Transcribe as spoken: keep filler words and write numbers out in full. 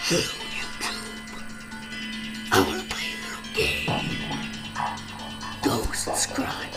Hello, YouTube. I want to play a little game. Go subscribe.